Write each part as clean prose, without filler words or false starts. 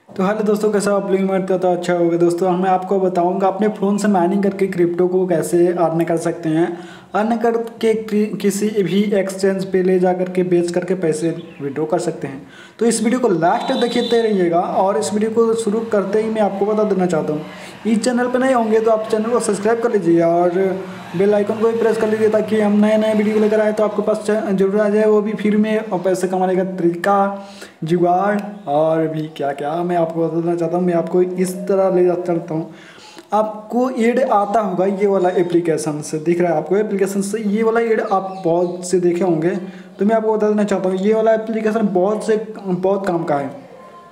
तो हेलो दोस्तों, कैसा आप लिंक मारते हो तो अच्छा होगा। दोस्तों मैं आपको बताऊंगा अपने फ़ोन से माइनिंग करके क्रिप्टो को कैसे अर्न कर सकते हैं। अर्न करके किसी भी एक्सचेंज पे ले जा करके बेच करके पैसे विड्रॉ कर सकते हैं। तो इस वीडियो को लास्ट तक देखते रहिएगा। और इस वीडियो को शुरू करते ही मैं आपको बता देना चाहता हूँ, इस चैनल पर नए होंगे तो आप चैनल को सब्सक्राइब कर लीजिए और बेल आइकन को भी प्रेस कर लीजिए, ताकि हम नए नए वीडियो लेकर आए तो आपके पास जरूर आ जाए, वो भी फ्री में। और पैसे कमाने का तरीका, जुगाड़ और भी क्या क्या मैं आपको बताना चाहता हूँ। मैं आपको इस तरह ले जाता चलता हूँ। आपको एड आता होगा ये वाला एप्लीकेशन से, दिख रहा है आपको एप्लीकेशन से ये वाला एड आप बहुत से देखे होंगे। तो मैं आपको बता देना चाहता हूँ ये वाला एप्लीकेशन बहुत काम का है।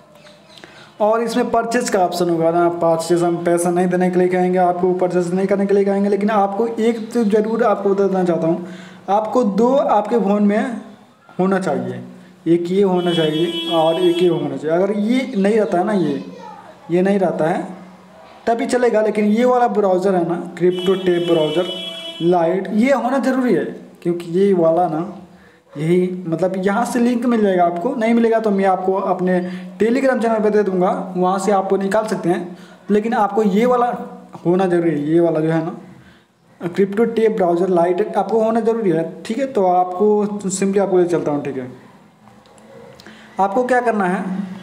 और इसमें परचेज का ऑप्शन होगा ना। परचेज हम पैसा नहीं देने के लिए कहेंगे, आपको परचेज नहीं करने के लिए कहेंगे। लेकिन आपको एक तो ज़रूर आपको बता देना चाहता हूँ, आपको दो आपके फ़ोन में होना चाहिए। एक ये होना चाहिए और एक ये होना चाहिए। अगर ये नहीं रहता है ना, ये नहीं रहता है तभी चलेगा। लेकिन ये वाला ब्राउज़र है ना, क्रिप्टो टेप ब्राउज़र लाइट, ये होना ज़रूरी है। क्योंकि ये वाला ना, यही मतलब यहाँ से लिंक मिल जाएगा। आपको नहीं मिलेगा तो मैं आपको अपने टेलीग्राम चैनल पर दे दूँगा, वहाँ से आपको निकाल सकते हैं। लेकिन आपको ये वाला होना ज़रूरी है। ये वाला जो है ना, क्रिप्टो टेप ब्राउज़र लाइट आपको होना ज़रूरी है। ठीक है, तो आपको सिंपली आपको ले चलता हूँ। ठीक है, आपको क्या करना है,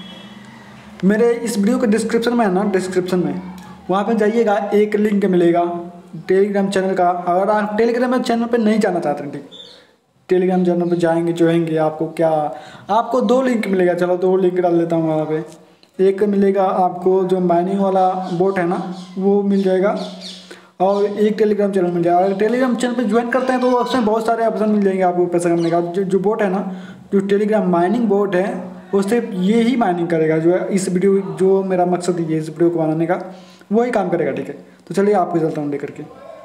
मेरे इस वीडियो के डिस्क्रिप्शन में है ना, डिस्क्रिप्शन में वहाँ पे जाइएगा, एक लिंक मिलेगा टेलीग्राम चैनल का। अगर आप टेलीग्राम चैनल पे नहीं जाना चाहते हैं, ठीक, टेलीग्राम चैनल पे जाएंगे जोएंगे, आपको दो लिंक मिलेगा। चलो दो लिंक डाल देता हूँ वहाँ पे। एक मिलेगा आपको जो माइनिंग वाला बोट है ना, वो मिल जाएगा। और एक टेलीग्राम चैनल मिल जाएगा। अगर टेलीग्राम चैनल पे ज्वाइन करते हैं तो उसमें बहुत सारे ऑप्शन मिल जाएंगे आपको पैसा कमाने का। जो बोट है ना, जो टेलीग्राम माइनिंग बोट है, वो सिर्फ ये ही माइनिंग करेगा। जो है इस वीडियो, जो मेरा मकसद ये इस वीडियो को बनाने का, वही काम करेगा। ठीक है, तो चलिए आपको चलता हूँ लेकर के।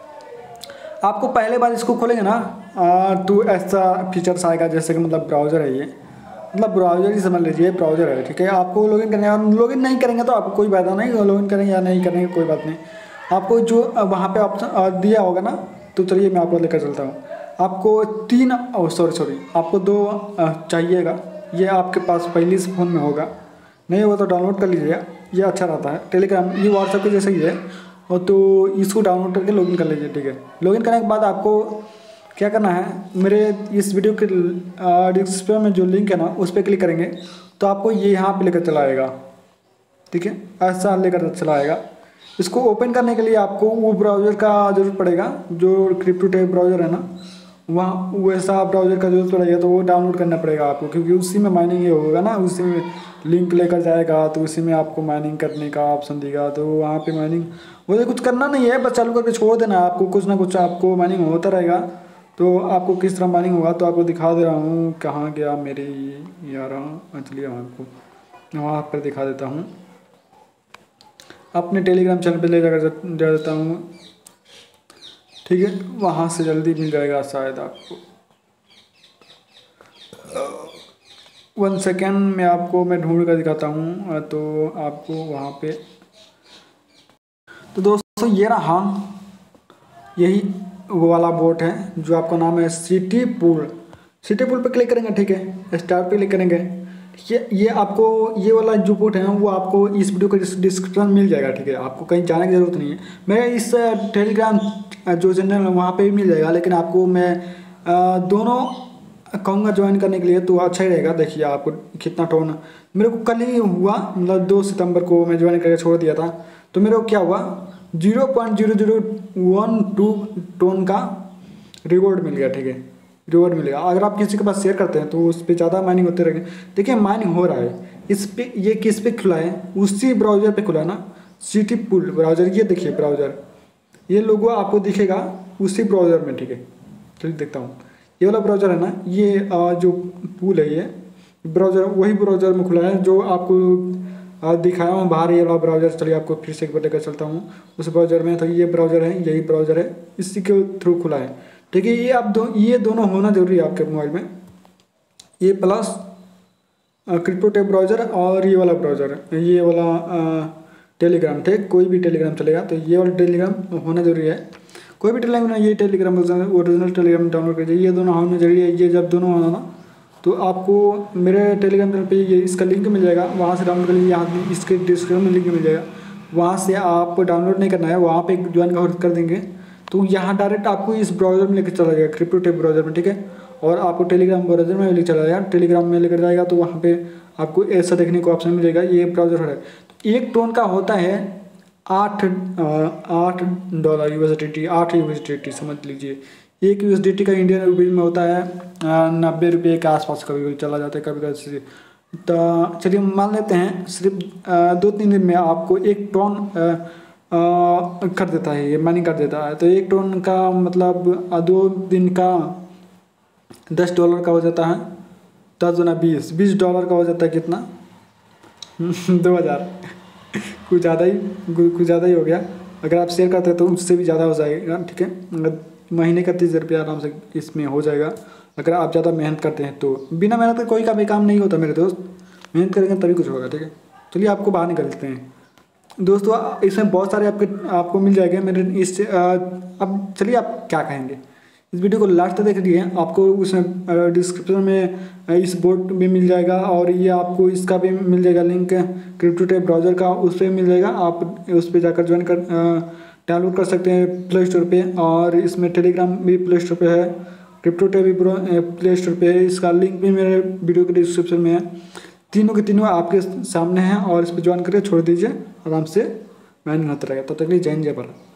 आपको पहले बार इसको खोलेंगे ना, तो ऐसा फीचर्स आएगा जैसे कि मतलब ब्राउज़र है ये, मतलब ब्राउज़र ही समझ लीजिए, ब्राउज़र है। ठीक है, आपको लॉगिन करना है। लॉगिन नहीं करेंगे तो आपको कोई फायदा नहीं, लॉगिन करेंगे या नहीं करेंगे कोई बात नहीं। आपको जो वहाँ पे ऑप्शन दिया होगा ना, तो चलिए मैं आपको लेकर चलता हूँ। आपको तीन सॉरी आपको दो चाहिएगा। ये आपके पास पहले से फ़ोन में होगा, नहीं होगा तो डाउनलोड कर लीजिएगा, ये अच्छा रहता है। टेलीग्राम ये व्हाट्सएप के जैसे ही है, और तो इसको डाउनलोड करके लॉगिन कर लीजिए। ठीक है, लॉगिन करने के बाद आपको क्या करना है, मेरे इस वीडियो के डिस्क्रिप्शन में जो लिंक है ना, उस पर क्लिक करेंगे तो आपको ये यहाँ पे लेकर चला आएगा। ठीक है, ऐसा लेकर चला आएगा। इसको ओपन करने के लिए आपको वो ब्राउज़र का ज़रूरत पड़ेगा, जो क्रिप्टो टेप ब्राउज़र है ना, वहाँ वैसा ब्राउज़र का ज़रूरत पड़ेगा। तो वो डाउनलोड करना पड़ेगा आपको, क्योंकि उसी में माइनिंग ये होगा ना, उसी में लिंक लेकर जाएगा। तो उसी में आपको माइनिंग करने का ऑप्शन देगा। तो वहाँ पे माइनिंग वैसे कुछ करना नहीं है, बस चालू करके छोड़ देना है। आपको कुछ ना कुछ आपको माइनिंग होता रहेगा। तो आपको किस तरह माइनिंग होगा तो आपको दिखा दे रहा हूँ। कहाँ गया मेरी यार, चलिए आपको वहाँ पर दिखा देता हूँ। अपने टेलीग्राम चैनल पे ले जाकर जा देता हूँ। ठीक है, वहाँ से जल्दी मिल जाएगा शायद आपको। 1 सेकेंड में आपको मैं ढूंढ कर दिखाता हूँ। तो आपको वहाँ पे, तो दोस्तों ये रहा, यही वो वाला बोट है जो आपका नाम है सिटी पूल। सिटी पूल पे क्लिक करेंगे। ठीक है, स्टार्ट पे क्लिक करेंगे। ये आपको ये वाला जो बोट है वो आपको इस वीडियो का डिस्क्रिप्शन मिल जाएगा। ठीक है, आपको कहीं जाने की ज़रूरत नहीं है। मैं इस टेलीग्राम जो चैनल है वहाँ पे भी मिल जाएगा। लेकिन आपको मैं दोनों कहूँगा ज्वाइन करने के लिए, तो अच्छा ही रहेगा। देखिए आपको कितना टोन मेरे को कल ही हुआ, मतलब 2 सितंबर को मैं ज्वाइन करके छोड़ दिया था। तो मेरे को क्या हुआ, 0.0012 टोन का रिवॉर्ड मिल गया। ठीक है, रिवॉर्ड मिलेगा। अगर आप किसी के पास शेयर करते हैं तो उस पर ज़्यादा माइनिंग होते रहेंगे। देखिए माइनिंग हो रहा है इस पे, ये किस पे खुला है, उसी ब्राउज़र पे खुला है ना, सिटी पूल ब्राउज़र। ये देखिए ब्राउज़र, ये लोगो आपको दिखेगा उसी ब्राउज़र में। ठीक है, चलिए देखता हूँ। ये वाला ब्राउज़र है ना, ये जो पूल है, ये ब्राउज़र वही ब्राउज़र में खुला है जो आपको दिखाया हूँ बाहर। ये वाला ब्राउज़र, चलिए आपको फिर से एक बार लेकर चलता हूँ उस ब्राउज़र में। तो ये ब्राउज़र है, यही ब्राउज़र है, इसी के थ्रू खुला है। ठीक है, ये दोनों होना जरूरी है आपके मोबाइल में। ये प्लस क्रिप्टो टेप ब्राउज़र और ये वाला ब्राउज़र है, ये वाला टेलीग्राम। ठीक, कोई भी टेलीग्राम चलेगा। तो ये वाला टेलीग्राम होना जरूरी है। कोई भी टेलीग्राम, ये टेलीग्राम ओरिजिनल टेलीग्राम डाउनलोड कीजिए। ये दोनों होना जरूरी है। ये जब दोनों होना ना, तो आपको मेरे टेलीग्राम चैनल पे ये इसका लिंक मिल जाएगा, वहाँ से डाउनलोड कर लीजिए। यहाँ इसके डिस्क्रिप्शन में लिंक मिल जाएगा, वहाँ से आप डाउनलोड नहीं करना है, वहाँ पे ज्वाइन कर देंगे तो यहाँ डायरेक्ट आपको इस ब्राउज़र में लेकर चला जाएगा, क्रिप्टो टेक ब्राउज़र में, ठीक है। और आपको टेलीग्राम ब्राउज़र में लेकर चला जाएगा, टेलीग्राम में लेकर जाएगा तो वहाँ पे आपको ऐसा देखने को ऑप्शन मिलेगा, ये ब्राउज़र है। तो एक टोन का होता है 8 डॉलर USDT, 8 USDT समझ लीजिए। एक USDT का इंडियन रुपीज़ में होता है 90 रुपये के आसपास, कभी कभी चला जाता है, कभी कभी। तो चलिए मान लेते हैं सिर्फ 2-3 दिन में आपको 1 टन कर देता है, ये माइनिंग कर देता है। तो 1 टन का मतलब 2 दिन का $10 का हो जाता है, 10 गुना 20 डॉलर का हो जाता है कितना 2000 कुछ ज़्यादा ही हो गया। अगर आप शेयर करते हैं तो उससे भी ज़्यादा हो जाएगा, ठीक है। महीने का 30,000 रुपया आराम से इसमें हो जाएगा, अगर आप ज़्यादा मेहनत करते हैं तो। बिना मेहनत के कोई का भी काम नहीं होता मेरे दोस्त, मेहनत करेंगे तभी कुछ होगा, ठीक है। चलिए आपको बाहर निकलते हैं दोस्तों, इसमें बहुत सारे आपको मिल जाएंगे मेरे इस अब चलिए आप क्या कहेंगे, इस वीडियो को लास्ट तक देख लीजिए। आपको उसमें डिस्क्रिप्शन में इस बोर्ड भी मिल जाएगा, और ये आपको इसका भी मिल जाएगा लिंक, क्रिप्टो टेक ब्राउज़र का, उस पर मिल जाएगा। आप उस पर जाकर ज्वाइन कर डाउनलोड कर सकते हैं प्ले स्टोर पे, और इसमें टेलीग्राम भी प्ले स्टोर पे है, क्रिप्टो टेक भी प्ले स्टोर पे है। इसका लिंक भी मेरे वीडियो के डिस्क्रिप्शन में है। तीनों के तीनों आपके सामने हैं, और इस पर ज्वाइन करके छोड़ दीजिए, आराम से माइनिंग होता रहेगा। तब तक के लिए जय हिंद जय भारत।